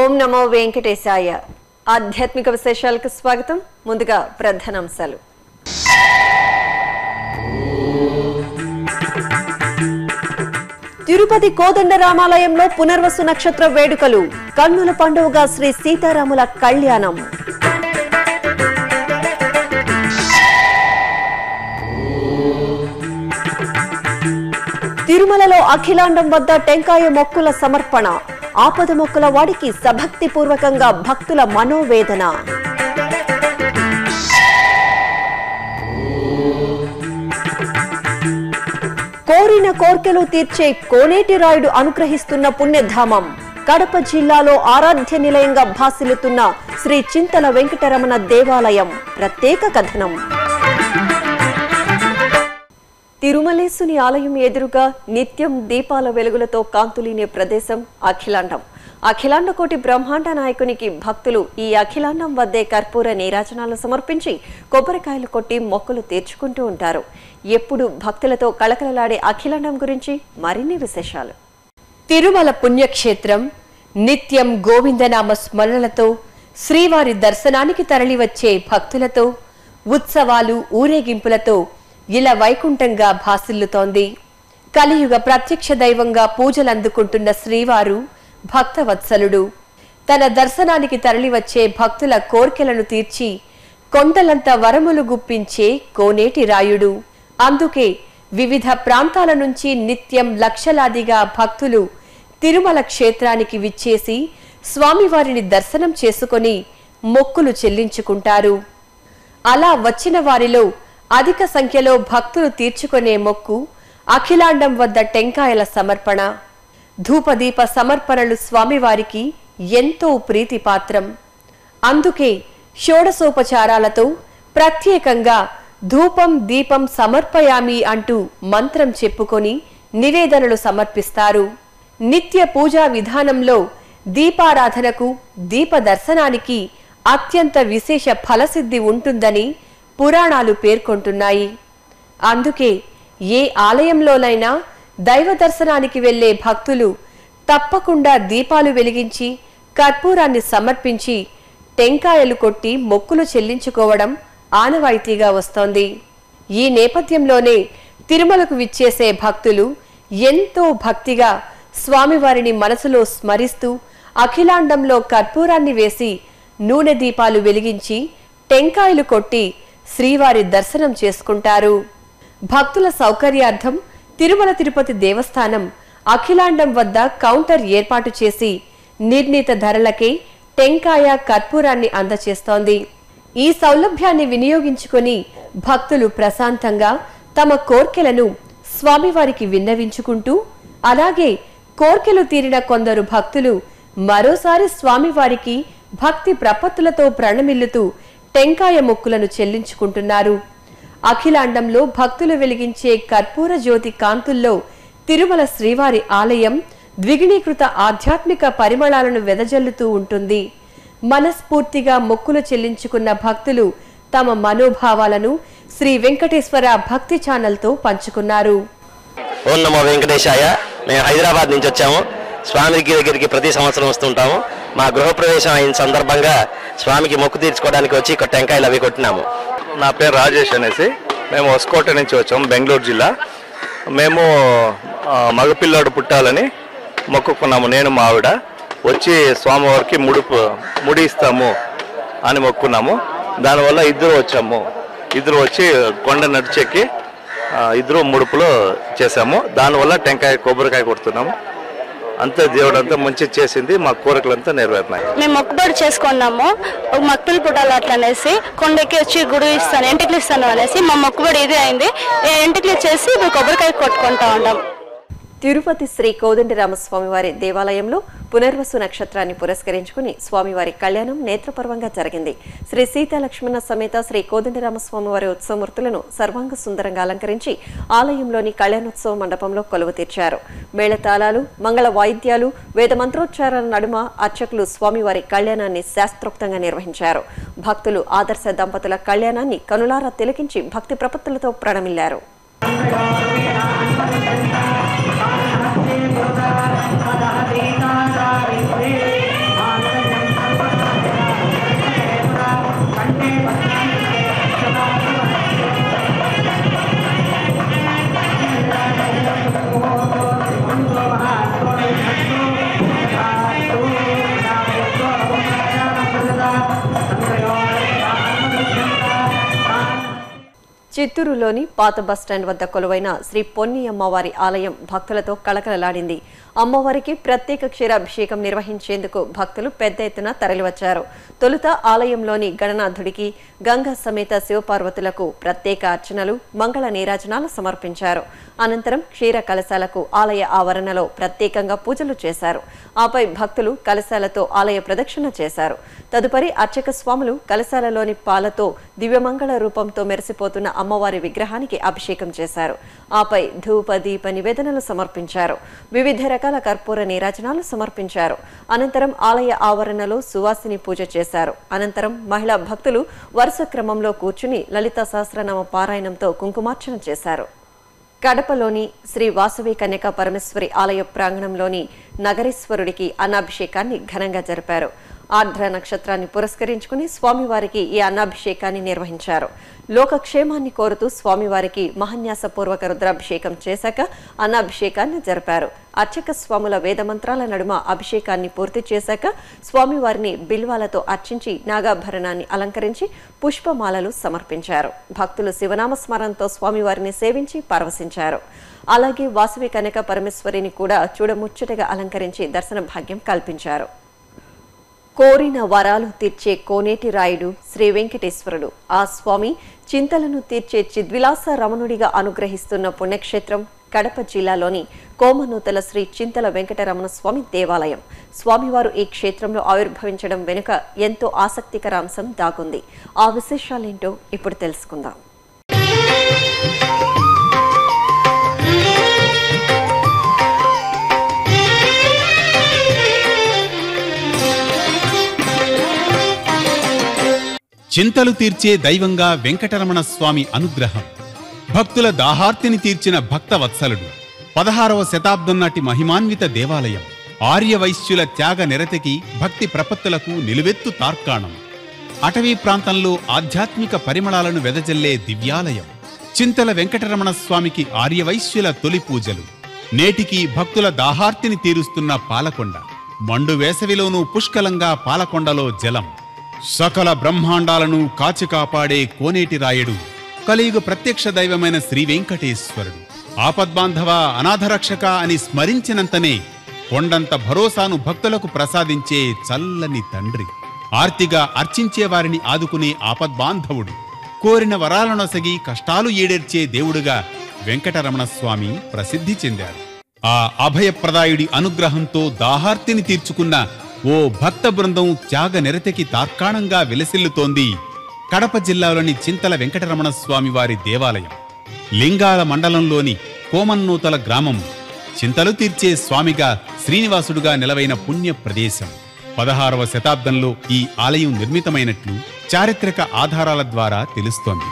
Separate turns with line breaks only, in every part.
ఓం నమో వెంకటేశాయ. ఆధ్యాత్మిక విశేషాలకు స్వాగతం. ముందుగా ప్రధానాంశాలు. తిరుపతి కోదండరామాలయంలో పునర్వసు నక్షత్ర వేడుకలు. కన్నుల పండుగగా శ్రీ సీతారాముల కళ్యాణం. తిరుమలలో అఖిలాండం వద్ద టెంకాయ మొక్కుల సమర్పణ. ఆపద మొక్కుల వాడికి సభక్తి పూర్వకంగా భక్తుల మనోవేదన. కోరిన కోర్కెలు తీర్చే కోనేటి రాయుడు అనుగ్రహిస్తున్న పుణ్యధామం. కడప జిల్లాలో ఆరాధ్య నిలయంగా భాసిల్లుతున్న శ్రీ చింతల వెంకటరమణ దేవాలయం. ప్రత్యేక కథనం. తిరుమలేశుని ఆలయం ఎదురుగా నిత్యం దీపాల వెలుగులతో కాంతులీనే ప్రదేశం అఖిలాండం. అఖిలాండ కోటి బ్రహ్మాండ నాయకునికి భక్తులు ఈ అఖిలాండం వద్దే కర్పూర నీరాజనాలు సమర్పించి కొబ్బరికాయలు కొట్టి మొక్కులు తీర్చుకుంటూ ఉంటారు. ఎప్పుడు భక్తులతో కళకళలాడే అఖిలాండం గురించి మరిన్ని విశేషాలు. తిరుమల పుణ్యక్షేత్రం నిత్యం గోవిందనామ స్మరణలతో, శ్రీవారి దర్శనానికి తరలివచ్చే భక్తులతో, ఉత్సవాలు ఊరేగింపులతో ఇలా వైకుంఠంగా భాసిల్లుతోంది. కలియుగ ప్రత్యక్ష దైవంగా పూజలందుకుంటున్న శ్రీవారు భక్తవత్సలుడు. తన దర్శనానికి తరలివచ్చే భక్తుల కోర్కెలను తీర్చి కొండలంత వరములు గుప్పించే కోనేటి రాయుడు. అందుకే వివిధ ప్రాంతాల నుంచి నిత్యం లక్షలాదిగా భక్తులు తిరుమల క్షేత్రానికి విచ్చేసి స్వామివారిని దర్శనం చేసుకొని మొక్కులు చెల్లించుకుంటారు. అలా వచ్చిన వారిలో అధిక సంఖ్యలో భక్తులు తీర్చుకునే మొక్కు అఖిలాండం వద్ద టెంకాయల సమర్పణ. ధూపదీప సమర్పణలు స్వామివారికి ఎంతో ప్రీతిపాత్రం. అందుకే షోడశోపచారాలతో ప్రత్యేకంగా ధూపం దీపం సమర్పయామి అంటూ మంత్రం చెప్పుకొని నివేదనలు సమర్పిస్తారు. నిత్య పూజా విధానంలో దీపారాధనకు, దీప దర్శనానికి అత్యంత విశేష ఫలసిద్ధి ఉంటుందని పురాణాలు పేర్కొంటున్నాయి. అందుకే ఏ ఆలయంలోనైనా దైవ దర్శనానికి వెళ్లే భక్తులు తప్పకుండా దీపాలు వెలిగించి కర్పూరాన్ని సమర్పించి టెంకాయలు కొట్టి మొక్కులు చెల్లించుకోవడం ఆనవాయితీగా వస్తోంది. ఈ నేపథ్యంలోనే తిరుమలకు విచ్చేసే భక్తులు ఎంతో భక్తిగా స్వామివారిని మనసులో స్మరిస్తూ అఖిలాండంలో కర్పూరాన్ని వేసి నూనె దీపాలు వెలిగించి టెంకాయలు కొట్టి శ్రీవారి దర్శనం చేసుకుంటారు. భక్తుల సౌకర్యార్థం తిరుమల తిరుపతి దేవస్థానం అఖిలాండం వద్ద కౌంటర్ ఏర్పాటు చేసి నిర్ణీత ధరలకే టెంకాయ కర్పూరాన్ని అందచేస్తోంది. ఈ సౌలభ్యాన్ని వినియోగించుకొని భక్తులు ప్రశాంతంగా తమ కోర్కెలను స్వామివారికి విన్నవించుకుంటూ, అలాగే కోర్కెలు తీరిన కొందరు భక్తులు మరోసారి స్వామివారికి భక్తి ప్రపత్తులతో ప్రణమిల్లుతూ టెంకాయ మొక్కులను చెల్లించుకుంటున్నారు. అఖిలాండంలో భక్తులు వెలిగించే కర్పూర జ్యోతి కాంతుల్లో తిరుమల శ్రీవారి ఆలయం ద్విగుణీకృత ఆధ్యాత్మిక పరిమళాలను వెదజల్లుతూ ఉంటుంది. మనస్ఫూర్తిగా మొక్కులు చెల్లించుకున్న భక్తులు తమ మనోభావాలను శ్రీ వెంకటేశ్వర భక్తి ఛానల్తో పంచుకున్నారు.
ఓం నమో వెంకటేశాయ. మేము హైదరాబాద్ నుంచి వచ్చాము. స్వామి దగ్గరికి ప్రతి సంవత్సరం వస్తుంటాము. మా గృహప్రవేశం అయిన సందర్భంగా స్వామికి మొక్కు తీర్చుకోవడానికి వచ్చి ఇక్కడ టెంకాయలు అవి కొట్టినాము.
నా పేరు రాజేష్ అనేసి, మేము హొసకోట నుంచి వచ్చాము, బెంగళూరు జిల్లా. మేము మగపిల్లాడు పుట్టాలని మొక్కుకున్నాము. నేను మా ఆవిడ వచ్చి స్వామివారికి ముడి ఇస్తాము అని మొక్కున్నాము. దానివల్ల ఇద్దరు వచ్చాము. ఇద్దరు వచ్చి కొండ నడిచెక్కి ఇద్దరు ముడుపులో చేసాము. దానివల్ల టెంకాయ కొబ్బరికాయ కొడుతున్నాము. అంతే, దేవుడు అంతా మంచి చేసింది. మా కోరికలంతా నెరవేరినాయి.
మేము మొక్కుబడి చేసుకున్నాము. మక్కులు పుట్టాలి అట్లా అనేసి కొండకి వచ్చి గుడి ఇస్తాను, ఎంటికలు ఇస్తాను అనేసి మా మొక్కుబడి ఇది అయింది. ఎంటికలు చేసి ఇప్పుడు కొబ్బరికాయ కొట్టుకుంటా ఉంటాం.
తిరుపతి శ్రీ కోదండరామస్వామి వారి దేవాలయంలో పునర్వసు నక్షత్రాన్ని పురస్కరించుకుని స్వామివారి కళ్యాణం నేత్రపర్వంగా జరిగింది. శ్రీ సీతాలక్ష్మణ సమేత శ్రీ కోదండరామస్వామి వారి ఉత్సవమూర్తులను సర్వాంగ సుందరంగా అలంకరించి ఆలయంలోని కళ్యాణోత్సవ మండపంలో కొలువు తీర్చారు. మేళతాళాలు, మంగళ వాయిద్యాలు, వేద మంత్రోచ్చారాల నడుమ అర్చకులు స్వామివారి కళ్యాణాన్ని శాస్త్రోక్తంగా నిర్వహించారు. భక్తులు ఆదర్శ దంపతుల కళ్యాణాన్ని కనులారా తిలకించి భక్తి ప్రపత్తులతో ప్రణమిల్లారు. చిత్తూరులోని పాత బస్టాండ్ వద్ద కొలువైన శ్రీ పొన్ని అమ్మవారి ఆలయం భక్తులతో కళకళలాడింది. అమ్మవారికి ప్రత్యేక క్షీరాభిషేకం నిర్వహించేందుకు భక్తులు పెద్ద ఎత్తున తరలివచ్చారు. తొలుత ఆలయంలోని గణనాథుడికి గంగా సమేత శివపార్వతులకు ప్రత్యేక అర్చనలు, మంగళ నీరాజనాలు సమర్పించారు. అనంతరం క్షీర కలశాలకు ఆలయ ఆవరణలో ప్రత్యేకంగా పూజలు చేశారు. ఆపై భక్తులు కలశాలతో ఆలయ ప్రదక్షిణ చేశారు. తదుపరి అర్చక స్వాములు కలశాలలోని పాలతో దివ్యమంగళ రూపంతో మెరిసిపోతున్న అమ్మవారి విగ్రహానికి అభిషేకం చేశారు. ఆపై ధూప దీప నివేదనలు సమర్పించారు. వివిధ రకాల కర్పూర నీరాజనాలు సమర్పించారు. అనంతరం ఆలయ ఆవరణలో సువాసిని పూజ చేశారు. అనంతరం మహిళా భక్తులు వరుస క్రమంలో కూర్చుని లలిత సహస్రనామ పారాయణంతో కుంకుమార్చన చేశారు. కడపలోని శ్రీ వాసవి కన్యకా పరమేశ్వరి ఆలయ ప్రాంగణంలోని నగరేశ్వరుడికి అన్నాభిషేకాన్ని ఘనంగా జరిపారు. ఆర్ద్ర నక్షత్రాన్ని పురస్కరించుకుని స్వామివారికి ఈ అన్నాభిషేకాన్ని నిర్వహించారు. లోకక్షేమాన్ని కోరుతూ స్వామివారికి మహాన్యాసపూర్వక రుద్రాభిషేకం చేశాక అన్నాభిషేకాన్ని జరిపారు. అర్చక స్వాముల వేదమంత్రాల నడుమ అభిషేకాన్ని పూర్తి చేశాక స్వామివారిని బిల్వాలతో అర్చించి నాగాభరణాన్ని అలంకరించి పుష్పమాలలు సమర్పించారు. భక్తులు శివనామ స్మరణతో స్వామివారిని సేవించి పరవశించారు. అలాగే వాసవి కనక పరమేశ్వరిని కూడా చూడముచ్చటగా అలంకరించి దర్శన భాగ్యం కల్పించారు. కోరిన వరాలు తీర్చే కోనేటి రాయుడు శ్రీ వెంకటేశ్వరుడు. ఆ స్వామి చింతలను తీర్చే చిద్విలాస రమణుడిగా అనుగ్రహిస్తున్న పుణ్యక్షేత్రం కడప జిల్లాలోని కోమనూతల శ్రీ చింతల వెంకటరమణ స్వామి దేవాలయం. స్వామివారు ఈ క్షేత్రంలో ఆవిర్భవించడం వెనుక ఎంతో ఆసక్తికర అంశం దాగుంది. ఆ విశేషాలేంటో ఇప్పుడు తెలుసుకుందాం.
చింతలు తీర్చే దైవంగా వెంకటరమణ స్వామి అనుగ్రహం. భక్తుల దాహార్తిని తీర్చిన భక్తవత్సలుడు. 16వ శతాబ్దం నాటి మహిమాన్విత దేవాలయం. ఆర్యవైశ్యుల త్యాగ నిరతికి, భక్తి ప్రపత్తులకు నిలువెత్తు తార్కాణం. అటవీ ప్రాంతంలో ఆధ్యాత్మిక పరిమళాలను వెదజల్లే దివ్యాలయం. చింతల వెంకటరమణ స్వామికి ఆర్యవైశ్యుల తొలి పూజలు. నేటికి భక్తుల దాహార్తిని తీరుస్తున్న పాలకొండ. మండు వేసవిలోనూ పుష్కలంగా పాలకొండలో జలం. సకల బ్రహ్మాండాలను కాచి కాపాడే కోనేటి రాయుడు, కలియుగ ప్రత్యక్ష దైవమైన శ్రీ వెంకటేశ్వరుడు. ఆపద్బాంధవ, అనాథరక్షక అని స్మరించినంతనే కొండంత భరోసాను భక్తులకు ప్రసాదించే చల్లని తండ్రి. ఆర్తిగా అర్చించే వారిని ఆదుకునే ఆపద్బాంధవుడు. కోరిన వరాలనొసగి కష్టాలు ఈడేర్చే దేవుడుగా వెంకటరమణ స్వామి ప్రసిద్ధి చెందారు. ఆ అభయప్రదాయుడి అనుగ్రహంతో దాహార్తిని తీర్చుకున్న ఓ భక్త బృందం త్యాగ నిరతికి తార్కాణంగా విలసిల్లుతోంది కడప జిల్లాలోని చింతల వెంకటరమణ స్వామి వారి దేవాలయం. లింగాల మండలంలోని కోమన్నూతల గ్రామం చింతలు తీర్చే స్వామిగా శ్రీనివాసుడుగా నిలవైన పుణ్య ప్రదేశం. 16వ శతాబ్దంలో ఈ ఆలయం నిర్మితమైనట్లు చారిత్రక ఆధారాల ద్వారా తెలుస్తోంది.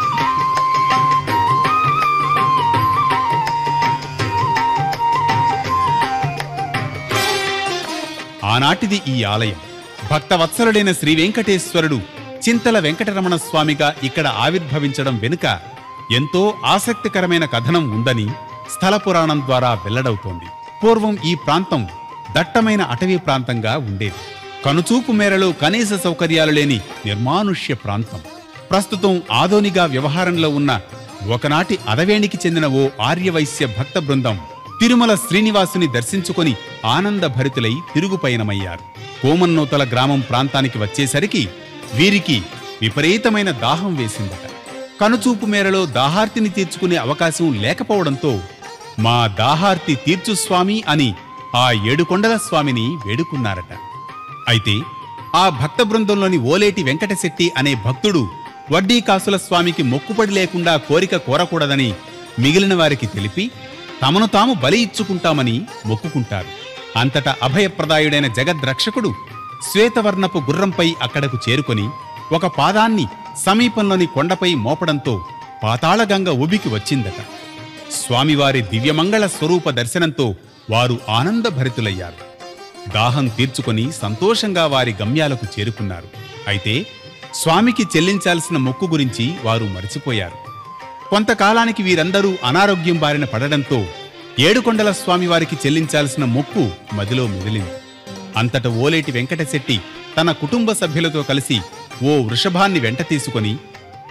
ఆనాటిది ఈ ఆలయం. భక్తవత్సలుడైన శ్రీ వెంకటేశ్వరుడు చింతల వెంకటరమణ స్వామిగా ఇక్కడ ఆవిర్భవించడం వెనుక ఎంతో ఆసక్తికరమైన కథనం ఉందని స్థల పురాణం ద్వారా వెల్లడవుతోంది. పూర్వం ఈ ప్రాంతం దట్టమైన అటవీ ప్రాంతంగా ఉండేది. కనుచూపు మేరలో కనీస సౌకర్యాలు లేని నిర్మానుష్య ప్రాంతం. ప్రస్తుతం ఆదోనిగా వ్యవహారంలో ఉన్న ఒకనాటి అదవేణికి చెందిన ఓ ఆర్యవైశ్య భక్త బృందం తిరుమల శ్రీనివాసుని దర్శించుకొని ఆనందభరితులై తిరుగుపయనమయ్యారు. కోమన్నూతల గ్రామం ప్రాంతానికి వచ్చేసరికి వీరికి విపరీతమైన దాహం వేసిందట. కనుచూపు మేరలో దాహార్తిని తీర్చుకునే అవకాశం లేకపోవడంతో మా దాహార్తి తీర్చు స్వామి అని ఆ ఏడుకొండల స్వామిని వేడుకున్నారట. అయితే ఆ భక్త బృందంలోని ఓలేటి వెంకటశెట్టి అనే భక్తుడు వడ్డీ కాసుల స్వామికి మొక్కుపడి లేకుండా కోరిక కోరకూడదని మిగిలిన వారికి తెలిపి తమను తాము బలి ఇచ్చుకుంటామని మొక్కుకుంటారు. అంతటా అభయప్రదాయుడైన జగద్రక్షకుడు శ్వేతవర్ణపు గుర్రంపై అక్కడకు చేరుకొని ఒక పాదాన్ని సమీపంలోని కొండపై మోపడంతో పాతాళగంగ ఉబికి వచ్చిందట. స్వామివారి దివ్యమంగళ స్వరూప దర్శనంతో వారు ఆనందభరితులయ్యారు. దాహం తీర్చుకొని సంతోషంగా వారి గమ్యాలకు చేరుకున్నారు. అయితే స్వామికి చెల్లించాల్సిన మొక్కు గురించి వారు మరిచిపోయారు. కొంతకాలానికి వీరందరూ అనారోగ్యం బారిన పడడంతో ఏడుకొండల స్వామివారికి చెల్లించాల్సిన మొక్కు మదిలో మిగిలింది. అంతట ఓలేటి వెంకటశెట్టి తన కుటుంబ సభ్యులతో కలిసి ఓ వృషభాన్ని వెంట తీసుకుని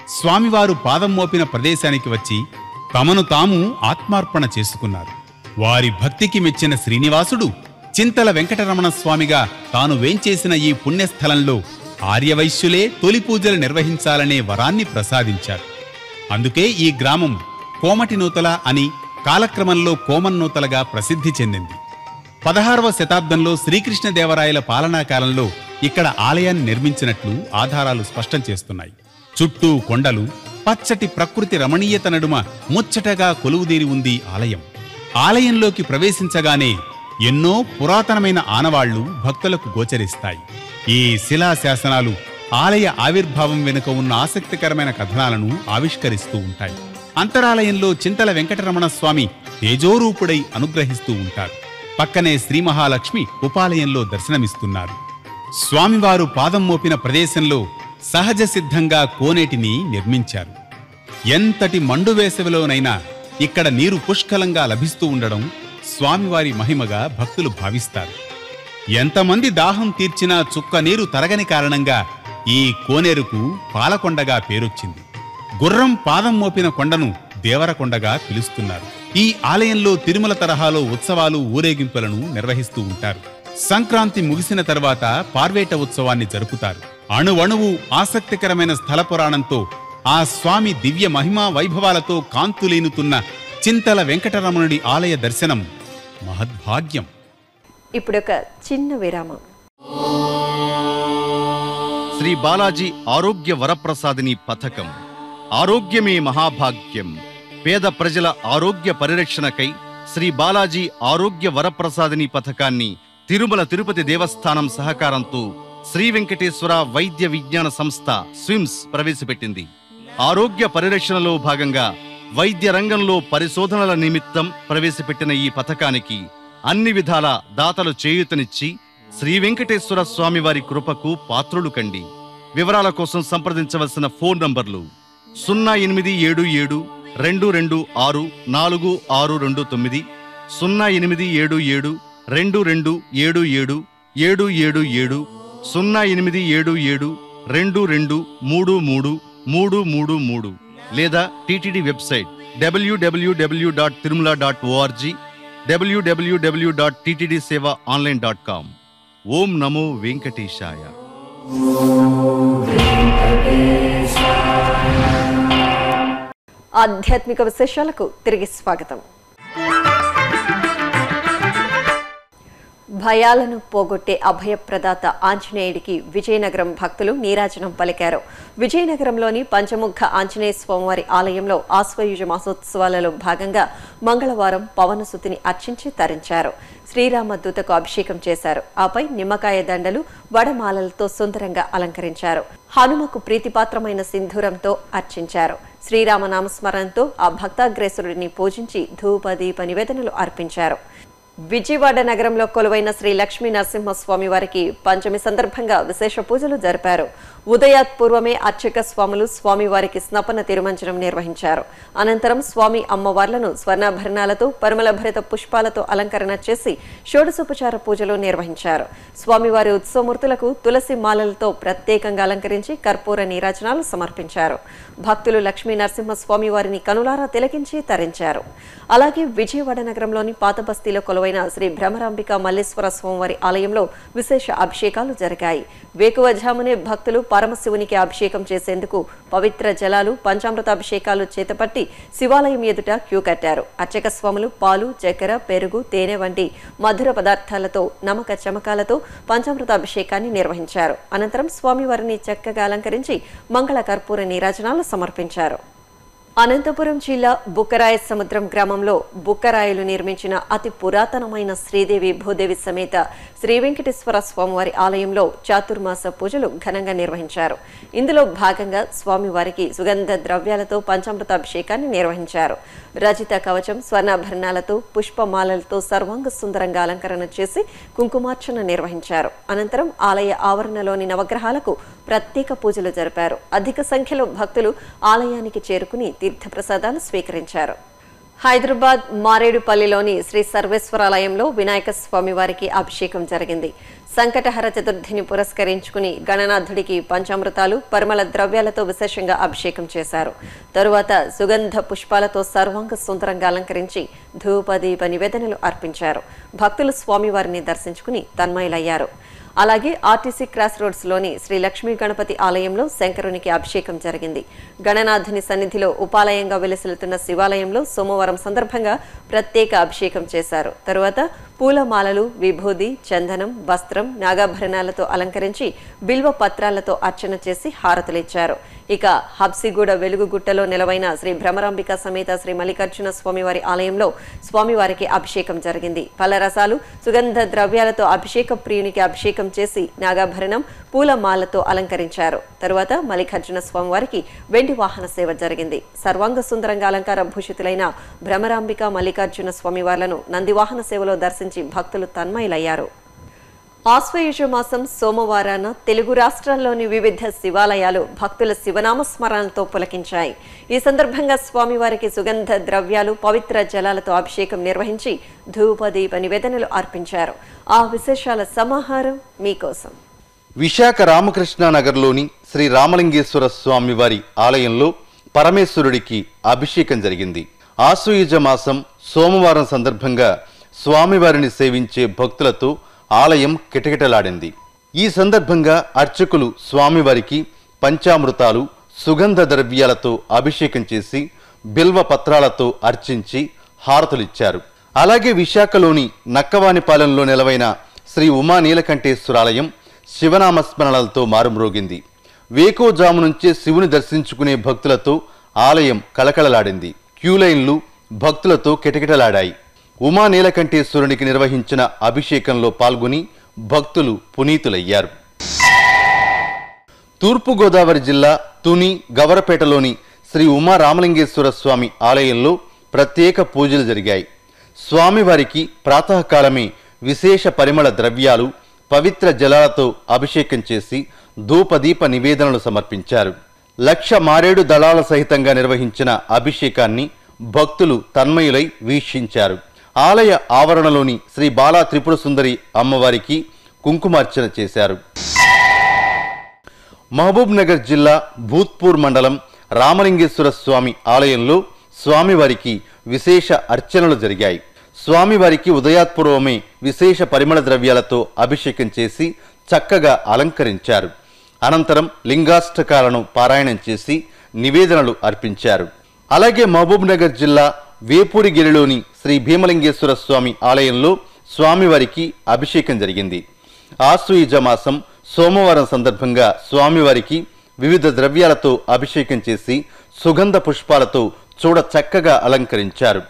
స్వామివారు పాదం మోపిన ప్రదేశానికి వచ్చి తమను తాము ఆత్మార్పణ చేసుకున్నారు. వారి భక్తికి మెచ్చిన శ్రీనివాసుడు చింతల వెంకటరమణ స్వామిగా తాను వేంచేసిన ఈ పుణ్యస్థలంలో ఆర్యవైశ్యులే తొలి పూజలు నిర్వహించాలనే వరాన్ని ప్రసాదించారు. అందుకే ఈ గ్రామం కోమటినూతల అని కాలక్రమంలో కోమన్నూతలగా ప్రసిద్ధి చెందింది. 16వ శతాబ్దంలో శ్రీకృష్ణదేవరాయల పాలనా కాలంలో ఇక్కడ ఆలయాన్ని నిర్మించినట్లు ఆధారాలు స్పష్టం చేస్తున్నాయి. చుట్టూ కొండలు, పచ్చటి ప్రకృతి రమణీయత నడుమ ముచ్చటగా కొలువుదీరి ఉంది ఆలయం. ఆలయంలోకి ప్రవేశించగానే ఎన్నో పురాతనమైన ఆనవాళ్లు భక్తులకు గోచరిస్తాయి. ఈ శిలాశాసనాలు ఆలయ ఆవిర్భావం వెనుక ఉన్న ఆసక్తికరమైన కథనాలను ఆవిష్కరిస్తూ ఉంటాయి. అంతరాలయంలో చింతల వెంకటరమణ స్వామి తేజోరూపుడై అనుగ్రహిస్తూ ఉంటారు. పక్కనే శ్రీ మహాలక్ష్మి ఉపాలయంలో దర్శనమిస్తున్నారు. స్వామివారు పాదం మోపిన ప్రదేశంలో సహజ సిద్ధంగా కోనేటిని నిర్మించారు. ఎంతటి మండు వేసవిలోనైనా ఇక్కడ నీరు పుష్కలంగా లభిస్తూ ఉండడం స్వామివారి మహిమగా భక్తులు భావిస్తారు. ఎంతమంది దాహం తీర్చినా చుక్క నీరు తరగని కారణంగా ఈ కోనేరుకు పాలకొండగా పేరొచ్చింది. గుర్రం పాదం మోపిన కొండను దేవరకొండగా పిలుస్తున్నారు. ఈ ఆలయంలో తిరుమల తరహాలో ఉత్సవాలు, ఊరేగింపులను నిర్వహిస్తూ ఉంటారు. సంక్రాంతి ముగిసిన తర్వాత పార్వేట ఉత్సవాన్ని జరుపుతారు. అణువణువు ఆసక్తికరమైన స్థల పురాణంతో ఆ స్వామి దివ్య మహిమా వైభవాలతో కాంతులీనుతున్న చింతల వెంకటరమణుడి ఆలయ దర్శనం మహద్భాగ్యం.
ఇప్పుడొక చిన్న విరామం.
శ్రీ బాలాజీ ఆరోగ్య వరప్రసాదిని పథకం. ఆరోగ్యమే మహాభాగ్యం. పేద ప్రజల ఆరోగ్య పరిరక్షణకై శ్రీ బాలాజీ ఆరోగ్య వరప్రసాదిని పథకాన్ని తిరుమల తిరుపతి దేవస్థానం సహకారంతో శ్రీ వెంకటేశ్వర వైద్య విజ్ఞాన సంస్థ స్విమ్స్ ప్రవేశపెట్టింది. ఆరోగ్య పరిరక్షణలో భాగంగా వైద్య రంగంలో పరిశోధనల నిమిత్తం ప్రవేశపెట్టిన ఈ పథకానికి అన్ని విధాల దాతలు చేయూతనిచ్చి శ్రీ వెంకటేశ్వర స్వామి వారి కృపకు పాత్రులు కండి. వివరాల కోసం సంప్రదించవలసిన ఫోన్ నంబర్లు 0877 226 4629, 0877 2277 777, 0877 2233 లేదా టీటీడీ వెబ్సైట్ www.tirumala.org, www.ttdsevaonline.com. ఓం నమో వెంకటేశాయ.
ఆధ్యాత్మిక విశేషాలకు తిరిగి స్వాగతం. భయాలను పోగొట్టే అభయప్రదాత ఆంజనేయుడికి విజయనగరం భక్తులు నీరాజనం పలికారు. విజయనగరంలోని పంచముఖ ఆంజనేయ స్వామివారి ఆలయంలో ఆశ్వయుజ మాసోత్సవాలలో భాగంగా మంగళవారం పవనసుతిని అర్చించి తరించారు. శ్రీరామదూతకు అభిషేకం చేశారు. ఆపై నిమ్మకాయ దండలు, వడమాలలతో సుందరంగా అలంకరించారు. హనుమకు ప్రీతిపాత్రమైన సింధూరంతో అర్చించారు. శ్రీరామనామస్మరణతో ఆ భక్తాగ్రేసురుడిని పూజించి ధూప దీప నివేదనలు అర్పించారు. విజయవాడ నగరంలో కొలువైన శ్రీ లక్ష్మీ నరసింహస్వామి వారికి పంచమి సందర్భంగా విశేష పూజలు జరిపారు. ఉదయాత్పూర్వమే అర్చక స్వాములు స్వామివారికి స్నపన తిరుమంజనం నిర్వహించారు. అనంతరం స్వామి అమ్మవార్లను స్వర్ణాభరణాలతో, పరిమళ భరిత పుష్పాలతో అలంకరణ చేసి షోడశోపచార పూజలు నిర్వహించారు. స్వామివారి ఉత్సవమూర్తులకు తులసి మాలలతో ప్రత్యేకంగా అలంకరించి కర్పూర నీరాజనాలు సమర్పించారు. భక్తులు లక్ష్మీ నరసింహస్వామి వారిని కనులారా తిలకించి తరించారు. అలాగే విజయవాడ నగరంలోని పాతబస్తీలో కొలువైన శ్రీ భ్రమరాంబిక మల్లేశ్వర స్వామివారి ఆలయంలో విశేష అభిషేకాలు జరిగాయి. వేకువజామునే భక్తులు పరమశివునికి అభిషేకం చేసేందుకు పవిత్ర జలాలు, పంచామృతాభిషేకాలు చేతపట్టి శివాలయం ఎదుట క్యూ కట్టారు. అర్చక స్వాములు పాలు, చక్కెర, పెరుగు, తేనె వంటి మధుర పదార్థాలతో నమక చమకాలతో పంచామృతాభిషేకాన్ని నిర్వహించారు. అనంతరం స్వామివారిని చక్కగా అలంకరించి మంగళ కర్పూర నీరాజనాలు సమర్పించారు. అనంతపురం జిల్లా బుక్కరాయ సముద్రం గ్రామంలో బుక్కరాయలు నిర్మించిన అతి పురాతనమైన శ్రీదేవి భూదేవి సమేత శ్రీ వెంకటేశ్వర స్వామివారి ఆలయంలో చాతుర్మాస పూజలు ఘనంగా నిర్వహించారు. ఇందులో భాగంగా స్వామివారికి సుగంధ ద్రవ్యాలతో పంచామృతాభిషేకాన్ని నిర్వహించారు. రజిత కవచం, స్వర్ణాభరణాలతో, పుష్పమాలలతో సర్వాంగ సుందరంగా అలంకరణ చేసి కుంకుమార్చన నిర్వహించారు. అనంతరం ఆలయ ఆవరణలోని నవగ్రహాలకు ప్రత్యేక పూజలు జరిపారు. అధిక సంఖ్యలో భక్తులు ఆలయానికి చేరుకుని తీర్థప్రసాదాలు స్వీకరించారు. హైదరాబాద్ మారేడుపల్లిలోని శ్రీ సర్వేశ్వరాలయంలో వినాయక స్వామి వారికి అభిషేకం జరిగింది. సంకటహర చతుర్థిని పురస్కరించుకుని గణనాథుడికి పంచామృతాలు, పరిమళ ద్రవ్యాలతో విశేషంగా అభిషేకం చేశారు. తరువాత సుగంధ పుష్పాలతో సర్వాంగ సుందరంగా అలంకరించి ధూపదీప నివేదనలు అర్పించారు. భక్తులు స్వామివారిని దర్శించుకుని తన్మయులయ్యారు. అలాగే ఆర్టీసీ క్రాస్ రోడ్స్ లోని శ్రీ లక్ష్మీ గణపతి ఆలయంలో శంకరునికి అభిషేకం జరిగింది. గణనాథుని సన్నిధిలో ఉపాలయంగా వెలసిల్లుతున్న శివాలయంలో సోమవారం సందర్భంగా ప్రత్యేక అభిషేకం చేశారు. తరువాత పూలమాలలు, విభూది, చందనం, వస్త్రం, నాగాభరణాలతో అలంకరించి బిల్వ పత్రాలతో అర్చన చేసి హారతులిచ్చారు. ఇక హబ్సిగూడ వెలుగుగుట్టలో నెలవైన శ్రీ భ్రమరాంబిక సమేత శ్రీ మల్లికార్జున స్వామివారి ఆలయంలో స్వామివారికి అభిషేకం జరిగింది. పలరసాలు, సుగంధ ద్రవ్యాలతో అభిషేక ప్రియునికి అభిషేకం చేసి నాగాభరణం, పూలమాలతో అలంకరించారు. తరువాత మల్లికార్జున స్వామివారికి వెండి వాహన సేవ జరిగింది. సర్వాంగ సుందరంగా అలంకార భూషితులైన భ్రమరాంబిక, మల్లికార్జున స్వామివార్లను నందివాహన సేవలో దర్శించి భక్తులు తన్మయులయ్యారు. ఆశ్వయుజ మాసం సోమవారాన తెలుగు రాష్ట్రాల్లోని వివిధ శివాలయాలు భక్తుల శివనామ స్మరణలతో పులకించాయి. ఈ సందర్భంగా స్వామివారికి సుగంధ ద్రవ్యాలు, పవిత్ర జలాలతో అభిషేకం నిర్వహించి ధూపదీప నివేదనలు అర్పించారు. ఆ విశేషాల సమాహారం మీకోసం.
విశాఖ రామకృష్ణ నగర్లోని శ్రీ రామలింగేశ్వర స్వామివారి ఆలయంలో పరమేశ్వరుడికి అభిషేకం జరిగింది. ఆశ్వయుజ మాసం సోమవారం సందర్భంగా స్వామివారిని సేవించే భక్తులతో ఆలయం కిటకిటలాడింది. ఈ సందర్భంగా అర్చకులు స్వామివారికి పంచామృతాలు, సుగంధ ద్రవ్యాలతో అభిషేకం చేసి బిల్వ పత్రాలతో అర్చించి హారతులిచ్చారు. అలాగే విశాఖలోని నక్కవానిపాలెంలో నెలవైన శ్రీ ఉమా నీలకంఠేశ్వరాలయం శివనామస్మరణలతో మారుమ్రోగింది. వేకోజాము నుంచే శివుని దర్శించుకునే భక్తులతో ఆలయం కళకళలాడింది. క్యూలైన్లు భక్తులతో కిటకిటలాడాయి. ఉమా నీలకంఠేశ్వరునికి నిర్వహించిన అభిషేకంలో పాల్గొని భక్తులు పునీతులయ్యారు. తూర్పుగోదావరి జిల్లా తుని గవరపేటలోని శ్రీ ఉమా రామలింగేశ్వర స్వామి ఆలయంలో ప్రత్యేక పూజలు జరిగాయి. స్వామివారికి ప్రాతకాలమే విశేష పరిమళ ద్రవ్యాలు, పవిత్ర జలాలతో అభిషేకం చేసి ధూపదీప నివేదనలు సమర్పించారు. 1,00,000 మారేడు దళాల సహితంగా నిర్వహించిన అభిషేకాన్ని భక్తులు తన్మయులై వీక్షించారు. ఆలయ ఆవరణలోని శ్రీ బాలా త్రిపుర సుందరి అమ్మవారికి కుంకుమార్చన చేశారు. మహబూబ్ నగర్ జిల్లా భూత్పూర్ మండలం రామలింగేశ్వర స్వామి ఆలయంలో స్వామివారికి విశేష అర్చనలు జరిగాయి. స్వామివారికి ఉదయాత్పూర్వమే విశేష పరిమళ ద్రవ్యాలతో అభిషేకం చేసి చక్కగా అలంకరించారు. అనంతరం లింగాష్టకాలను పారాయణం చేసి నివేదనలు అర్పించారు. అలాగే మహబూబ్ నగర్ జిల్లా వేపూరిగిరిలోని శ్రీ భీమలింగేశ్వర స్వామి ఆలయంలో స్వామివారికి అభిషేకం జరిగింది. ఆశ్వయుజ మాసం సోమవారం సందర్భంగా స్వామివారికి వివిధ ద్రవ్యాలతో అభిషేకం చేసి సుగంధ పుష్పాలతో చూడ చక్కగా అలంకరించారు.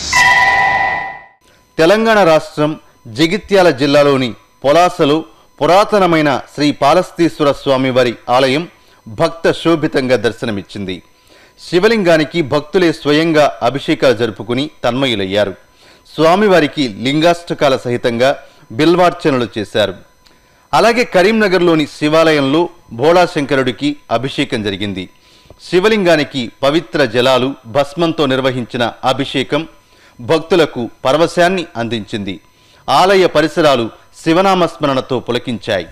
తెలంగాణ రాష్ట్రం జగిత్యాల జిల్లాలోని పొలాసలో పురాతనమైన శ్రీ పాలస్తీశ్వర స్వామివారి ఆలయం భక్త శోభితంగా దర్శనమిచ్చింది. శివలింగానికి భక్తులే స్వయంగా అభిషేకాలు జరుపుకుని తన్మయులయ్యారు. స్వామివారికి లింగాష్టకాల సహితంగా బిల్వార్చనలు చేశారు. అలాగే కరీంనగర్లోని శివాలయంలో భోళాశంకరుడికి అభిషేకం జరిగింది. శివలింగానికి పవిత్ర జలాలు, భస్మంతో నిర్వహించిన అభిషేకం భక్తులకు పరవశాన్ని అందించింది. ఆలయ పరిసరాలు శివనామస్మరణతో పులకించాయి.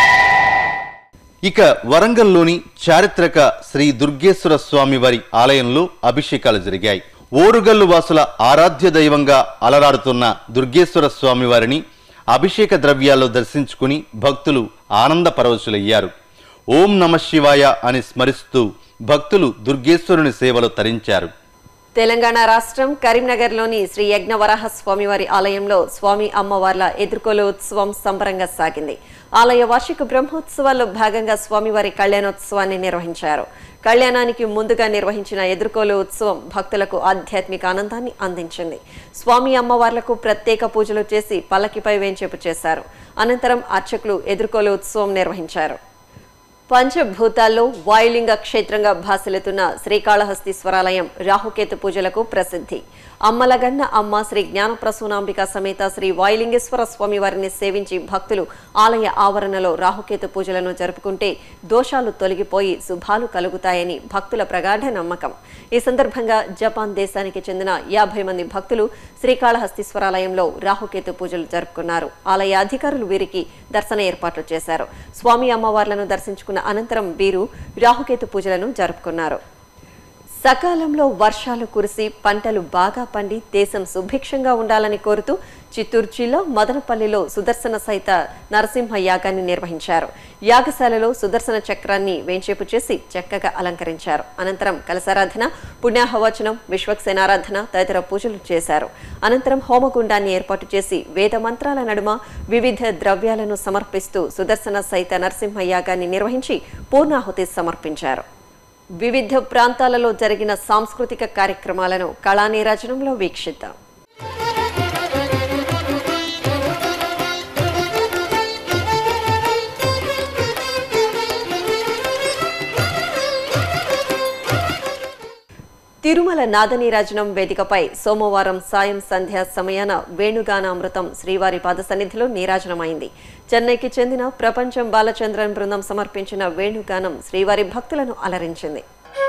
ఇక వరంగల్లోని చారిత్రక శ్రీ దుర్గేశ్వర స్వామివారి ఆలయంలో అభిషేకాలు జరిగాయి. ఓరుగల్లు వాసుల ఆరాధ్య దైవంగా అలరాడుతున్న దుర్గేశ్వర స్వామివారిని అభిషేక ద్రవ్యాల్లో దర్శించుకుని భక్తులు ఆనంద పరవశులయ్యారు. ఓం నమః శివాయ అని స్మరిస్తూ భక్తులు దుర్గేశ్వరుని సేవలో తరించారు.
తెలంగాణ రాష్ట్రం కరీంనగర్లోని శ్రీ యజ్ఞవరాహ స్వామివారి ఆలయంలో స్వామి అమ్మవార్ల ఎదుర్కోలు ఉత్సవం సంబరంగా సాగింది. ఆలయ వార్షిక బ్రహ్మోత్సవాల్లో భాగంగా స్వామివారి కళ్యాణోత్సవాన్ని నిర్వహించారు. కళ్యాణానికి ముందుగా నిర్వహించిన ఎదుర్కోలు ఉత్సవం భక్తులకు ఆధ్యాత్మిక ఆనందాన్ని అందించింది. స్వామి అమ్మవార్లకు ప్రత్యేక పూజలు చేసి పల్లకిపై వేంచేపు చేశారు. అనంతరం అర్చకులు ఎదుర్కోలు ఉత్సవం నిర్వహించారు. పంచభూతాల్లో వాయులింగ క్షేత్రంగా భాసిల్లుతున్న శ్రీకాళహస్తీశ్వరాలయం రాహుకేతు పూజలకు ప్రసిద్ధి. అమ్మలగన్న అమ్మ శ్రీ జ్ఞానప్రసూనాంబిక సమేత శ్రీ వాయులింగేశ్వర స్వామి వారిని సేవించి భక్తులు ఆలయ ఆవరణలో రాహుకేతు పూజలను జరుపుకుంటే దోషాలు తొలగిపోయి శుభాలు కలుగుతాయని భక్తుల ప్రగాఢ నమ్మకం. ఈ సందర్భంగా జపాన్ దేశానికి చెందిన 50 మంది భక్తులు శ్రీకాళహస్తీశ్వరాలయంలో రాహుకేతు పూజలు జరుపుకున్నారు. ఆలయ అధికారులు వీరికి దర్శన ఏర్పాట్లు చేశారు. స్వామి అమ్మవార్లను దర్శించుకున్న అనంతరం వీరు రాహుకేతు పూజలను జరుపుకున్నారు. సకాలంలో వర్షాలు కురిసి పంటలు బాగా పండి దేశం సుభిక్షంగా ఉండాలని కోరుతూ చిత్తూరు జిల్లా మదనపల్లిలో సుదర్శన సహిత నరసింహ యాగాన్ని నిర్వహించారు. యాగశాలలో సుదర్శన చక్రాన్ని వేంచేపు చేసి చక్కగా అలంకరించారు. అనంతరం కలశారాధన, పుణ్యాహవచనం, విశ్వక్సేనారాధన తదితర పూజలు చేశారు. అనంతరం హోమగుండాన్ని ఏర్పాటు చేసి వేద మంత్రాల నడుమ వివిధ ద్రవ్యాలను సమర్పిస్తూ సుదర్శన సహిత నరసింహ యాగాన్ని నిర్వహించి పూర్ణాహుతి సమర్పించారు. వివిధ ప్రాంతాలలో జరిగిన సాంస్కృతిక కార్యక్రమాలను కళానీరాజనంలో వీక్షిద్దాం. తిరుమల నాదనీరాజనం వేదికపై సోమవారం సాయం సంధ్యా సమయాన వేణుగానామృతం శ్రీవారి పాద సన్నిధిలో నీరాజనమైంది. చెన్నైకి చెందిన ప్రపంచం బాలచంద్రన్ బృందం సమర్పించిన వేణుగానం శ్రీవారి భక్తులను అలరించింది.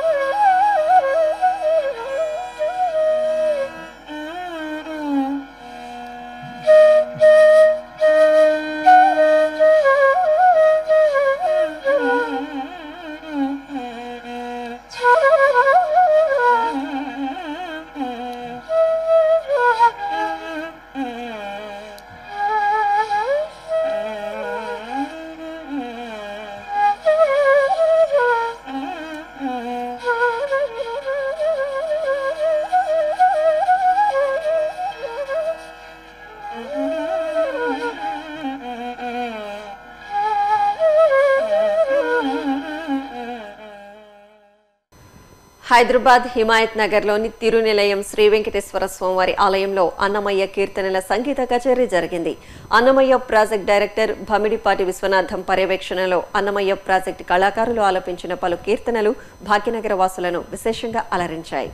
హైదరాబాద్ హిమాయత్ నగర్లోని తిరునిలయం శ్రీ వెంకటేశ్వర స్వామివారి ఆలయంలో అన్నమయ్య కీర్తనల సంగీత కచేరీ జరిగింది. అన్నమయ్య ప్రాజెక్ట్ డైరెక్టర్ భమిడిపాటి విశ్వనాథం పర్యవేక్షణలో అన్నమయ్య ప్రాజెక్టు కళాకారులు ఆలపించిన పలు కీర్తనలు భాగ్యనగర వాసులను విశేషంగా అలరించాయి.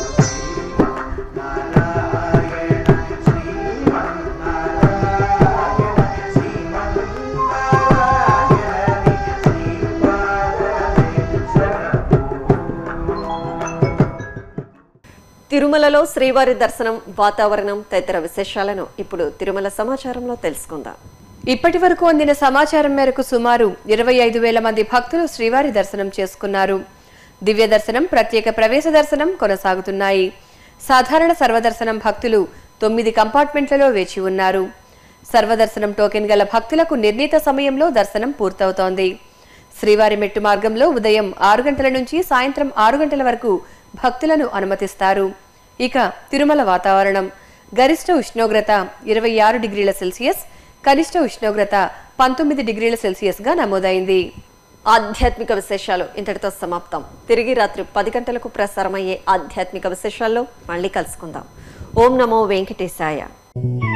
తిరుమలలో శ్రీవారి దర్శనం, వాతావరణం తదితర విశేషాలను ఇప్పుడు తిరుమల సమాచారంలో తెలుసుకుందాం.
ఇప్పటి వరకు అందిన సమాచారం మేరకు సుమారు 25,000 మంది భక్తులు శ్రీవారి దర్శనం చేసుకున్నారు. దివ్య దర్శనం, ప్రత్యేక ప్రవేశ దర్శనం కొనసాగుతున్నాయి. సాధారణ సర్వదర్శనం భక్తులు 9 కంపార్ట్మెంట్లలో వేచి ఉన్నారు. సర్వదర్శనం టోకెన్ గల భక్తులకు నిర్ణీత సమయంలో దర్శనం పూర్తవుతోంది. శ్రీవారి మెట్టు మార్గంలో ఉదయం 6 గంటల నుంచి సాయంత్రం 6 గంటల వరకు భక్తులను అనుమతిస్తారు. ఇక తిరుమల వాతావరణం గరిష్ట ఉష్ణోగ్రత 26 డిగ్రీల సెల్సియస్, కనిష్ట ఉష్ణోగ్రత 19 డిగ్రీల సెల్సియస్ గా నమోదైంది.
ఆధ్యాత్మిక విశేషాలు ఇంతటితో సమాప్తం. తిరిగి రాత్రి 10 గంటలకు ప్రసారమయ్యే ఆధ్యాత్మిక విశేషాల్లో మళ్ళీ కలుసుకుందాం. ఓం నమో వెంకటేశాయ.